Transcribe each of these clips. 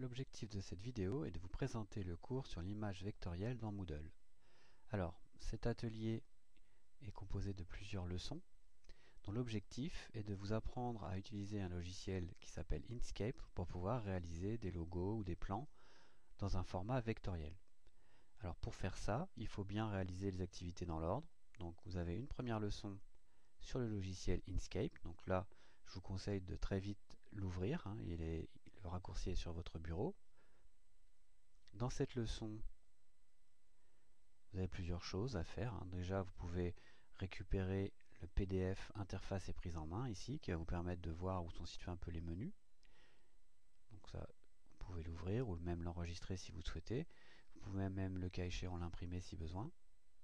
L'objectif de cette vidéo est de vous présenter le cours sur l'image vectorielle dans Moodle. Alors, cet atelier est composé de plusieurs leçons, dont l'objectif est de vous apprendre à utiliser un logiciel qui s'appelle Inkscape pour pouvoir réaliser des logos ou des plans dans un format vectoriel. Alors pour faire ça, il faut bien réaliser les activités dans l'ordre. Donc vous avez une première leçon sur le logiciel Inkscape. Donc là, je vous conseille de très vite l'ouvrir. Le raccourci est sur votre bureau. Dans cette leçon, vous avez plusieurs choses à faire. Déjà, vous pouvez récupérer le PDF interface et prise en main ici, qui va vous permettre de voir où sont situés un peu les menus. Donc ça, vous pouvez l'ouvrir ou même l'enregistrer si vous souhaitez. Vous pouvez même, le cas échéant, l'imprimer si besoin.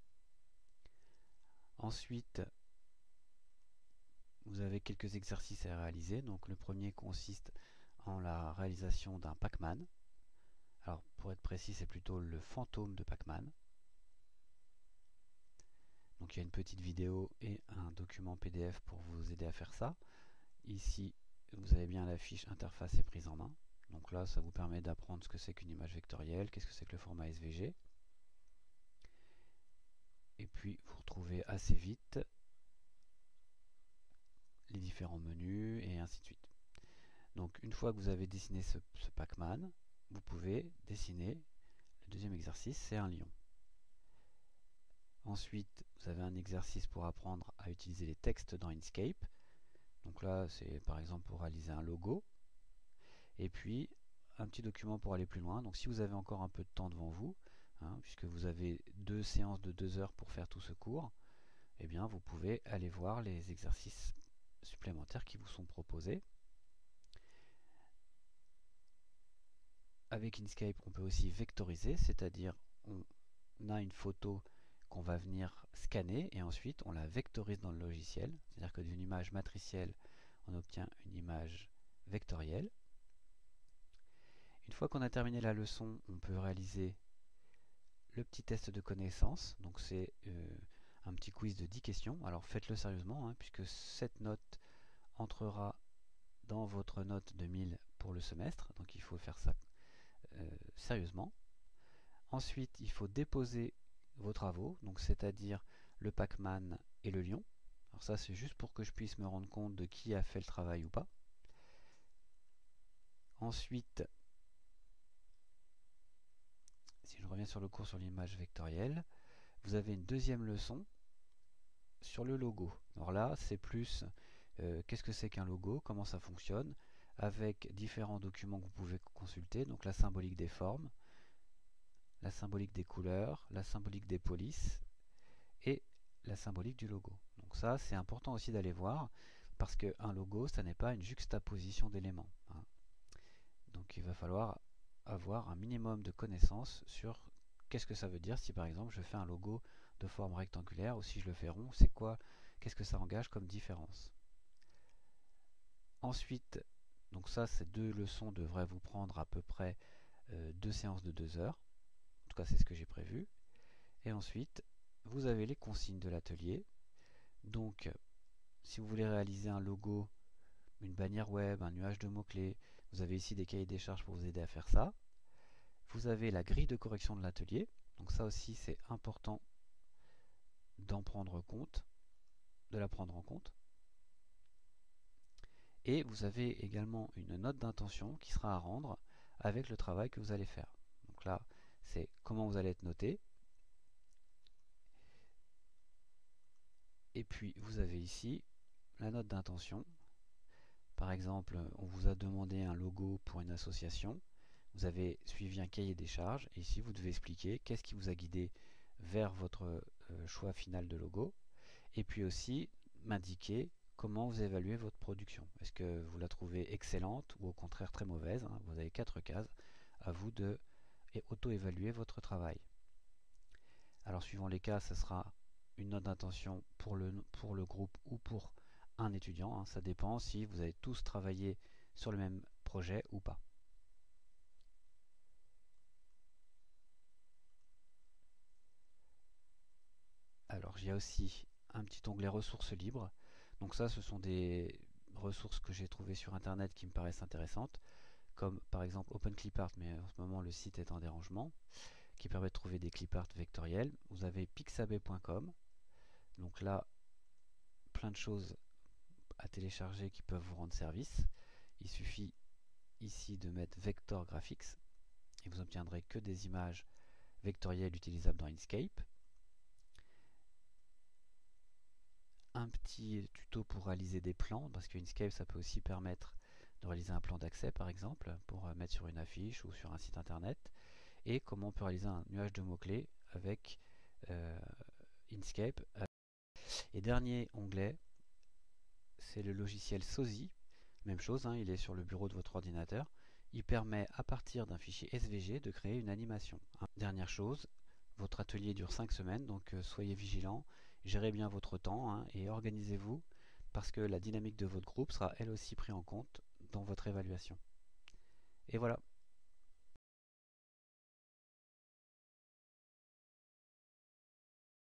Ensuite, vous avez quelques exercices à réaliser. Donc le premier consiste en la réalisation d'un Pac-Man. Alors pour être précis, c'est plutôt le fantôme de Pac-Man. Donc il y a une petite vidéo et un document PDF pour vous aider à faire ça. Ici, vous avez bien la fiche interface et prise en main. Donc là, ça vous permet d'apprendre ce que c'est qu'une image vectorielle, qu'est-ce que c'est que le format SVG. Et puis, vous retrouvez assez vite les différents menus et ainsi de suite. Donc une fois que vous avez dessiné ce Pac-Man, vous pouvez dessiner le deuxième exercice, c'est un lion. Ensuite, vous avez un exercice pour apprendre à utiliser les textes dans Inkscape. Donc là, c'est par exemple pour réaliser un logo. Et puis, un petit document pour aller plus loin. Donc si vous avez encore un peu de temps devant vous, puisque vous avez 2 séances de 2 heures pour faire tout ce cours, eh bien vous pouvez aller voir les exercices supplémentaires qui vous sont proposés. Avec Inkscape, on peut aussi vectoriser, c'est-à-dire on a une photo qu'on va venir scanner et ensuite on la vectorise dans le logiciel. C'est-à-dire que d'une image matricielle, on obtient une image vectorielle. Une fois qu'on a terminé la leçon, on peut réaliser le petit test de connaissance. Donc c'est un petit quiz de 10 questions. Alors faites-le sérieusement, puisque cette note entrera dans votre note de 1000 pour le semestre. Donc il faut faire ça sérieusement. Ensuite, il faut déposer vos travaux, donc c'est-à-dire le Pac-Man et le lion. Alors ça, c'est juste pour que je puisse me rendre compte de qui a fait le travail ou pas. Ensuite, si je reviens sur le cours sur l'image vectorielle, vous avez une deuxième leçon sur le logo. Alors là, c'est plus qu'est-ce que c'est qu'un logo, comment ça fonctionne, avec différents documents que vous pouvez consulter, donc la symbolique des formes, la symbolique des couleurs, la symbolique des polices et la symbolique du logo. Donc ça, c'est important aussi d'aller voir, parce qu'un logo, ça n'est pas une juxtaposition d'éléments. Donc il va falloir avoir un minimum de connaissances sur qu'est-ce que ça veut dire si par exemple je fais un logo de forme rectangulaire ou si je le fais rond, c'est quoi, qu'est-ce que ça engage comme différence. Ensuite, donc ça, ces 2 leçons devraient vous prendre à peu près 2 séances de 2 heures. En tout cas, c'est ce que j'ai prévu. Et ensuite, vous avez les consignes de l'atelier. Donc, si vous voulez réaliser un logo, une bannière web, un nuage de mots-clés, vous avez ici des cahiers des charges pour vous aider à faire ça. Vous avez la grille de correction de l'atelier. Donc ça aussi, c'est important d'en prendre compte, de la prendre en compte. Et vous avez également une note d'intention qui sera à rendre avec le travail que vous allez faire. Donc là, c'est comment vous allez être noté. Et puis, vous avez ici la note d'intention. Par exemple, on vous a demandé un logo pour une association. Vous avez suivi un cahier des charges. Et ici, vous devez expliquer qu'est-ce qui vous a guidé vers votre choix final de logo. Et puis aussi, m'indiquer comment vous évaluez votre production. Est-ce que vous la trouvez excellente ou au contraire très mauvaise? Vous avez 4 cases. À vous de auto-évaluer votre travail. Alors suivant les cas, ce sera une note d'intention pour le groupe ou pour un étudiant. Ça dépend si vous avez tous travaillé sur le même projet ou pas. Alors il y a aussi un petit onglet ressources libres. Donc ça, ce sont des ressources que j'ai trouvées sur internet qui me paraissent intéressantes, comme par exemple OpenClipArt, mais en ce moment le site est en dérangement, qui permet de trouver des clipart vectoriels. Vous avez pixabay.com, donc là, plein de choses à télécharger qui peuvent vous rendre service. Il suffit ici de mettre Vector Graphics et vous obtiendrez que des images vectorielles utilisables dans Inkscape. Un petit tuto pour réaliser des plans, parce que Inkscape ça peut aussi permettre de réaliser un plan d'accès par exemple, pour mettre sur une affiche ou sur un site internet, et comment on peut réaliser un nuage de mots-clés avec Inkscape. Et dernier onglet, c'est le logiciel Sozi. Même chose, hein, il est sur le bureau de votre ordinateur. Il permet à partir d'un fichier SVG de créer une animation. Dernière chose, votre atelier dure 5 semaines, donc soyez vigilants, gérez bien votre temps, hein, et organisez-vous parce que la dynamique de votre groupe sera elle aussi prise en compte dans votre évaluation. Et voilà.